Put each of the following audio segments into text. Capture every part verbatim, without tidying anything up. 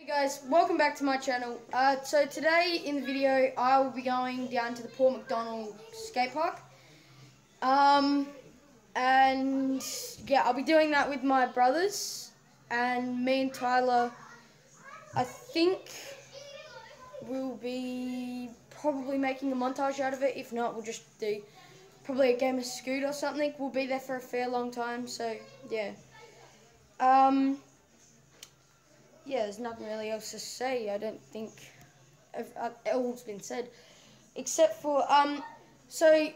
Hey guys, welcome back to my channel. Uh, so today in the video I will be going down to the Macdonnell Skatepark. Um, and yeah, I'll be doing that with my brothers and me and Tyler. I think we'll be probably making a montage out of it. If not, we'll just do probably a game of Scoot or something. We'll be there for a fair long time, so yeah. Um, yeah, there's nothing really else to say. I don't think all's been said, except for um. So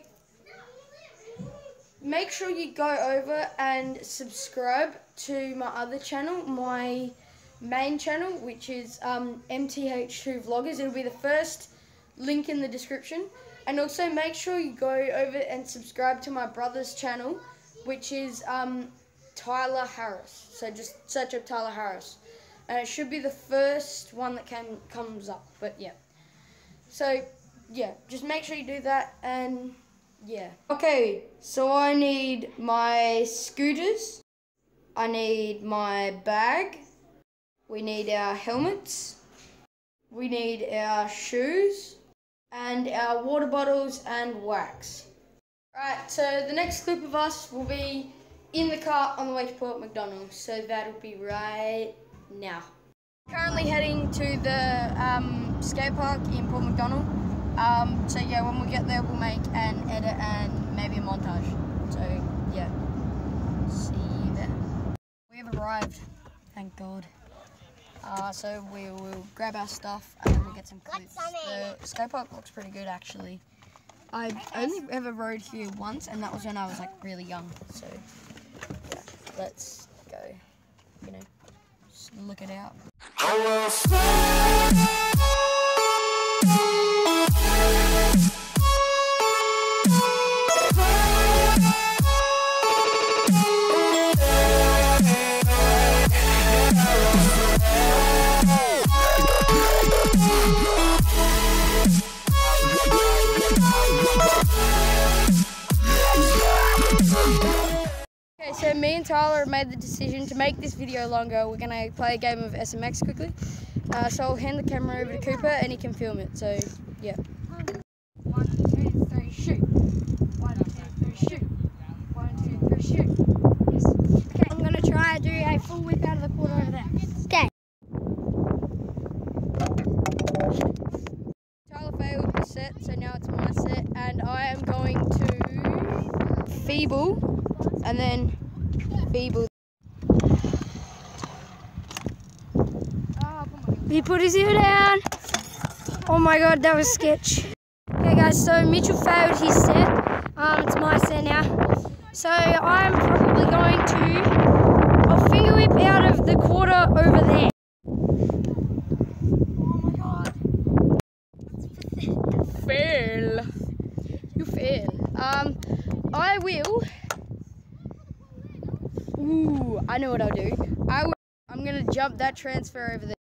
make sure you go over and subscribe to my other channel, my main channel, which is um M T H two Vloggers. It'll be the first link in the description. And also make sure you go over and subscribe to my brother's channel, which is um Tyler Harris. So just search up Tyler Harris. And it should be the first one that can, comes up, but yeah. So, yeah, just make sure you do that, and yeah. Okay, so I need my scooters, I need my bag, we need our helmets, we need our shoes, and our water bottles and wax. Right, so the next clip of us will be in the car on the way to Port Macdonnell, so that'll be right now. Currently heading to the um, skate park in Port Macdonnell. Um, so yeah, when we get there, we'll make an edit and maybe a montage. So yeah, see you there. We have arrived, thank God. Uh, so we will grab our stuff and then we'll get some clips. The skate park looks pretty good actually. I only ever rode here once, and that was when I was like really young. So yeah, let's go. You know, just look it out. Okay, so me and Tyler have made the decision to make this video longer. We're going to play a game of S M X quickly. Uh, so I'll hand the camera over to Cooper and he can film it, so yeah. One, two, three, shoot. One, two, three, shoot. One, two, three, shoot. Yes. Okay, I'm going to try to do a full whip out of the quarter over there. Okay. Tyler failed the set, so now it's my set, and I am going to feeble and then feeble. He put his ear down. Oh my God, that was sketch. Okay guys, so Mitchell failed his set. Um, it's my set now. So I'm probably going to, I'll finger whip out of the quarter over there. Oh my God. Fail. You fail. Um, I will. Ooh, I know what I'll do. I will, I'm gonna jump that transfer over there.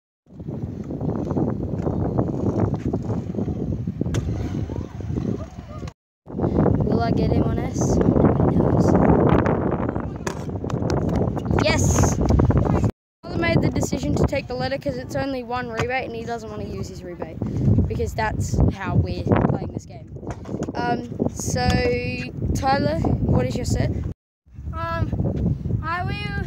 Will I get him on S? Nobody knows. Yes! Tyler made the decision to take the letter because it's only one rebate and he doesn't want to use his rebate because that's how we're playing this game. Um, so Tyler, what is your set? Um, I will.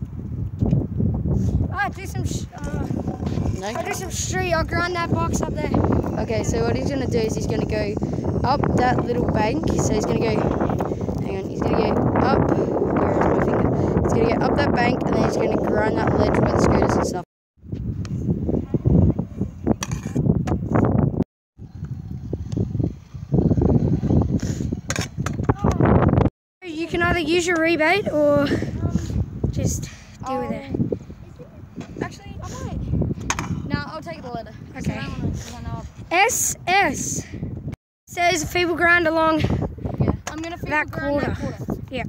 I do some. Sh uh, no? I do some street. I'll grind that box up there. Okay, so what he's gonna do is he's gonna go up that little bank. So he's gonna go. Hang on. He's gonna go up. Where is my finger? He's gonna go up that bank, and then he's gonna grind that ledge where the scooters and stuff. You can either use your rebate or just deal with it. Actually, I might. No, I'll take the letter. Okay. S S says feeble grind along yeah. I'm gonna feeble that, grind quarter. that quarter. Yeah.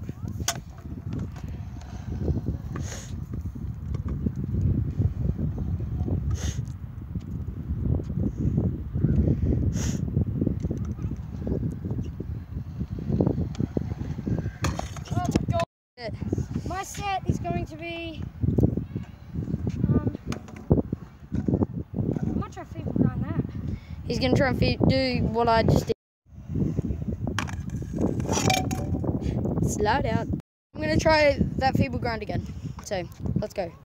My set is going to be um, He's gonna try and fe do what I just did. Slow down. I'm gonna try that feeble grind again. So let's go.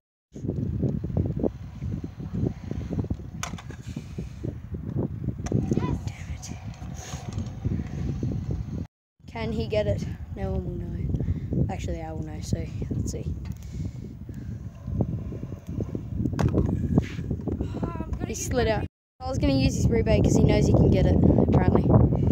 Damn it. Can he get it? No one will know. Actually, I will know. So let's see. He slid out. I was going to use his rebate because he knows he can get it, apparently.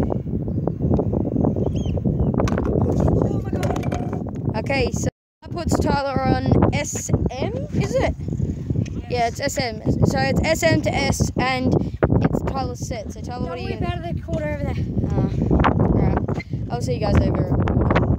Oh my god. Okay, so that puts Tyler on S M, is it? Yes. Yeah, it's S M. So it's S M to S, and it's Tyler's set. So Tyler, Don't what are you worry about the quarter over there. Uh, Alright. I'll see you guys over at the quarter.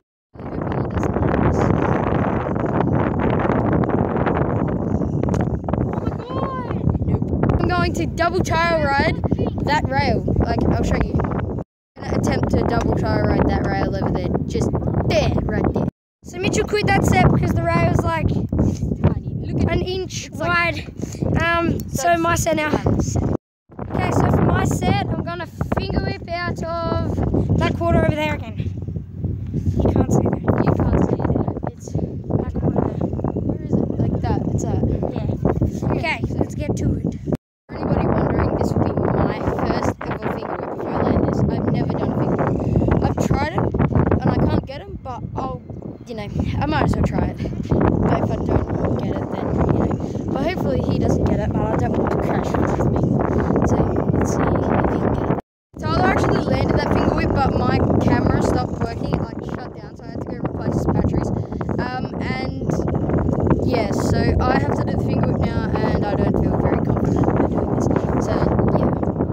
Going to double trail ride that rail. Like, I'll show you. I'm gonna attempt to double trail ride that rail over there. Just there, right there. So Mitchell quit that set because the rail was like Look at an inch wide. Like, um, so my set now. Okay, so for my set, I'm gonna finger whip out of that quarter over there again. You can't see that. You can't see it. It's that quarter there. Where is it? Like that. It's that. Yeah. Okay, so let's get to it. For anybody wondering, this will be my first ever finger whip if I land this. I've never done a finger whip. I've tried it, and I can't get them, but I'll, you know, I might as well try it. But if I don't get it, then, you know. But hopefully he doesn't get it, but I don't want to crash with me. So, let's see if he can get it. Tyler actually landed that finger whip, but my camera stopped working. It, like, shut down, so I had to go replace its batteries. Um, and, yeah, so I have to do the finger whip now, and I don't feel very confident about doing this. So, yeah.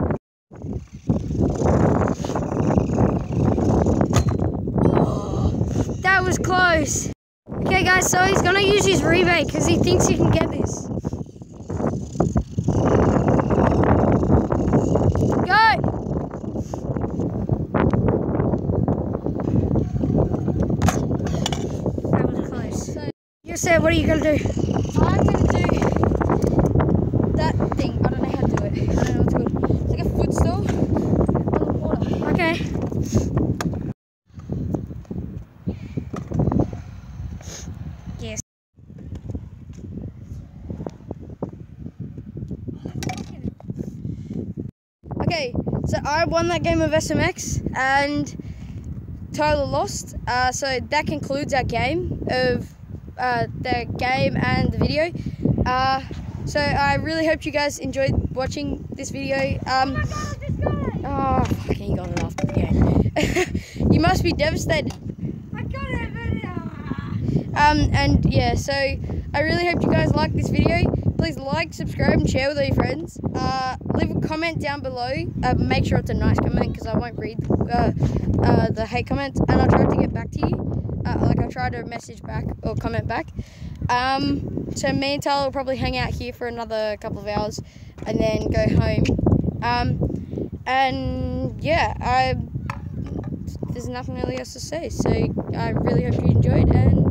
That was close. Okay guys, so he's gonna use his rebate because he thinks he can get this. Go! That was close. So, you said, what are you gonna do? I'm gonna do that thing. I don't know how to do it. I don't know what's called. It's like a footstool on the water. Okay. Yes. Okay, so I won that game of S M X and Tyler lost. Uh, so that concludes our game of uh, the game and the video. Uh, so I really hope you guys enjoyed watching this video. Um, oh, fucking got it after the game. You must be devastated. I got it, but, Um, and yeah, so I really hope you guys like this video. Please like, subscribe, and share with all your friends. Uh, leave a comment down below. Uh, make sure it's a nice comment because I won't read uh, uh, the hate comments, and I'll try to get back to you. Uh, like I'll try to message back or comment back. Um, so me and Tyler will probably hang out here for another couple of hours, and then go home. Um, and yeah, I there's nothing really else to say. So I really hope you enjoyed, and